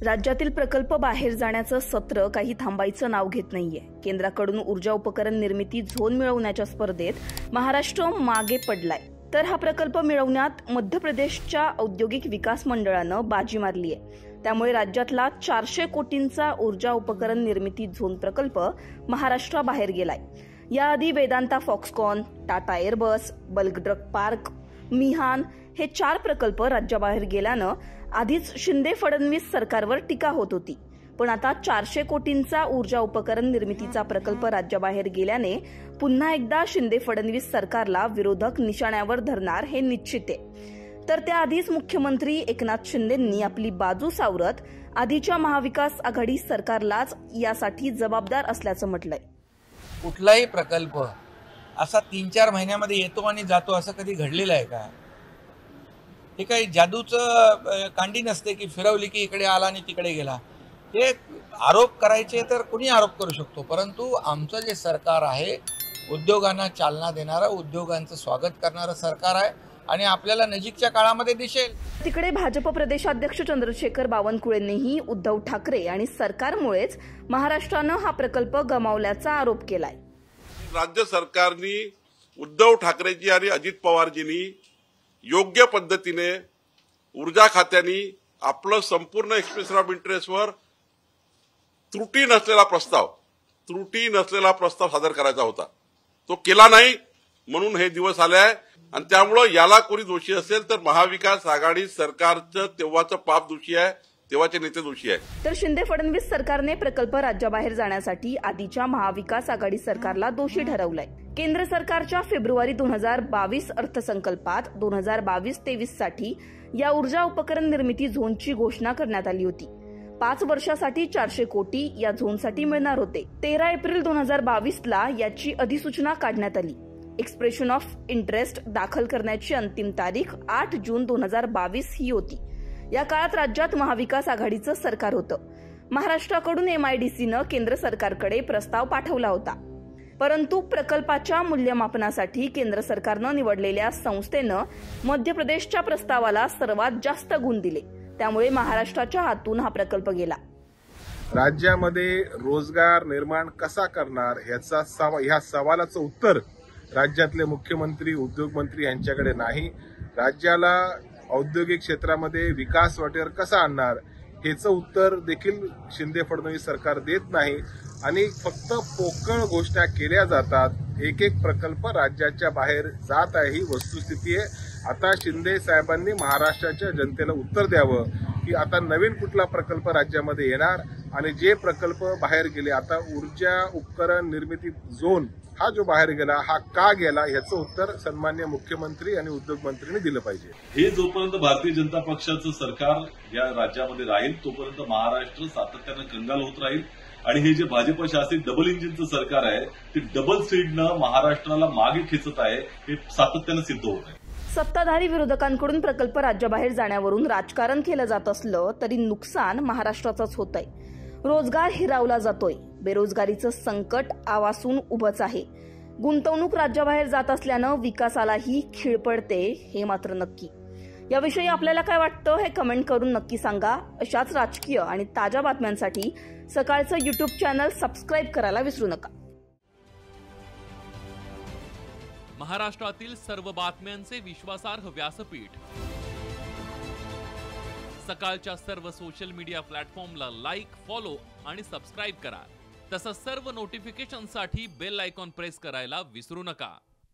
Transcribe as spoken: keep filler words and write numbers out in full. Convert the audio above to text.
राज्यातील प्रकल्प बाहेर जाण्याचं सत्र काही थांबायचं नाव घेत नाहीये। केंद्राकडून ऊर्जा उपकरण निर्मिती झोन मिळवण्याच्या स्पर्धेत महाराष्ट्र मागे पडलाय, तर हा प्रकल्प मिळवण्यात मध्य प्रदेशच्या औद्योगिक विकास मंडळानं बाजी मारली आहे। त्यामुळे राज्यातला चारशे कोटींचा ऊर्जा उपकरण निर्मिती झोन प्रकल्प महाराष्ट्राबाहेर गेलाय। याआधी Vedanta Foxconn, Tata Airbus, bulk drug park, Mihan हे चार प्रकल्प राज्याबाहेर गेल्यानं आधीच शिंदे फडणवीस सरकारवर टीका होत होती। पण आता चारशे कोटींचा ऊर्जा उपकरण निर्मितीचा प्रकल्प राज्याबाहेर गेल्याने पुन्हा एकदा शिंदे फडणवीस सरकारला विरोधक निशाण्यावर धरणार हे निश्चित आहे। तर त्याआधीच मुख्यमंत्री एकनाथ शिंदेंनी आपली बाजू सावरत आधीच्या महाविकास आघाडी सरकारलाच यासाठी जबाबदार असल्याचं म्हटलंय। कुठलाही प्रकल्प असा तीन चार महिन्यामध्ये येतो आणि जातो असं कधी घडलेलं आहे का? हे काही जादूचं कांडी नसते की फिरवली की इकडे आला आणि तिकडे गेला। हे आरोप करायचे तर कोणी आरोप करू शकतो, परंतु आमचं जे सरकार आहे उद्योगांना चालना देणारं, उद्योगांचं स्वागत करणारं सरकार आहे आणि आपल्याला नजीकच्या काळामध्ये दिसेल। तिकडे भाजप प्रदेशाध्यक्ष चंद्रशेखर बावनकुळेंनीही उद्धव ठाकरे आणि सरकारमुळेच महाराष्ट्रानं हा प्रकल्प गमावल्याचा आरोप केलाय। राज्य सरकारनी, उद्धव ठाकरेजी आणि अजित पवारजींनी योग्य पद्धतीने ऊर्जा खात्याने आपलं संपूर्ण एक्सप्रेशन ऑफ इंटरेस्टवर त्रुटी नसलेला प्रस्ताव त्रुटी नसलेला प्रस्ताव सादर करायचा होता, तो केला नाही म्हणून हे दिवस आले आहे। आणि त्यामुळे याला कोणी दोषी असेल तर महाविकास आघाडी सरकारचं तेव्हाचं पाप दोषी आहे, तेव्हाचे नेते दोषी आहे। तर शिंदे फडणवीस सरकारने प्रकल्प राज्याबाहेर जाण्यासाठी आधीच्या महाविकास आघाडी सरकारला दोषी ठरवलंय। केंद्र सरकारच्या फेब्रुवारी दोन हजार बावीस अर्थसंकल्पात दोन हजार बावीस तेवीस साठी या ऊर्जा उपकरण निर्मिती झोनची घोषणा करण्यात आली होती। पाच वर्षासाठी चारशे कोटी या झोनसाठी मिळणार होते। तेरा एप्रिल दोन हजार बावीस ला याची अधिसूचना काढण्यात आली। एक्सप्रेशन ऑफ इंटरेस्ट दाखल करण्याची अंतिम तारीख आठ जून दोन हजार बावीस ही होती। या काळात राज्यात महाविकास आघाडीचं सरकार होतं। महाराष्ट्राकडून एमआयडीसीनं केंद्र सरकारकडे प्रस्ताव पाठवला होता, परंतु प्रकल्पाच्या मूल्यमापनासाठी केंद्र सरकारनं निवडलेल्या संस्थेनं मध्य प्रदेशच्या प्रस्तावाला सर्वात जास्त गुण दिले। त्यामुळे महाराष्ट्राच्या हातून हा प्रकल्प गेला। राज्यामध्ये रोजगार निर्माण कसा करणार ह्याचा सवा ह्या सवालाचं उत्तर राज्यातले मुख्यमंत्री, उद्योगमंत्री यांच्याकडे नाही। राज्याला औद्योगिक क्षेत्रामध्ये विकास वाटेवर कसा आणणार हेचं उत्तर देखील शिंदे फडणवीस सरकार देत नाही आणि फक्त पोकळ घोषणा केल्या जातात। एक एक प्रकल्प राज्याच्या बाहेर जात आहे, ही वस्तुस्थिती आहे। आता शिंदे साहेबांनी महाराष्ट्राच्या जनतेला उत्तर द्यावं की आता नवीन कुठला प्रकल्प राज्यामध्ये येणार आणि जे प्रकल्प बाहेर गेले, आता ऊर्जा उपकरण निर्मिती झोन हा जो बाहेर गेला हा का गेला याचं उत्तर सन्मान्य मुख्यमंत्री आणि उद्योगमंत्र्यांनी दिलं पाहिजे। हे जोपर्यंत भारतीय जनता पक्षाचं सरकार या राज्यामध्ये राहील तोपर्यंत महाराष्ट्र सातत्यानं कंगाल होत राहील आणि हे जे भाजप शासित डबल इंजिनचं सरकार आहे ते डबल स्पीडनं महाराष्ट्राला मागे खेचत आहे, हे सातत्यानं सिद्ध होत आहे। सत्ताधारी विरोधकांकडून प्रकल्प राज्याबाहेर जाण्यावरून राजकारण केलं जात असलं तरी नुकसान महाराष्ट्राचंच होतंय। रोजगार हिरावला जातोय, बेरोजगारीचं संकट आवासून उभंच आहे। गुंतवणूक राज्याबाहेर जात असल्यानं विकासालाही खीळ पडते हे मात्र नक्की। याविषयी आपल्याला काय वाटतं हे कमेंट करून नक्की सांगा। अशाच राजकीय आणि ताज्या बातम्यांसाठी सकाळचं युट्यूब चॅनल सबस्क्राईब करायला विसरू नका। महाराष्ट्रातील सर्व बातम्यांचे विश्वासार्ह व्यासपीठ सकाळच्या सर्व सोशल मीडिया प्लॅटफॉर्मला लाईक, फॉलो आणि सबस्क्राईब करा। तसंच सर्व नोटिफिकेशनसाठी बेल आयकॉन प्रेस करायला विसरू नका।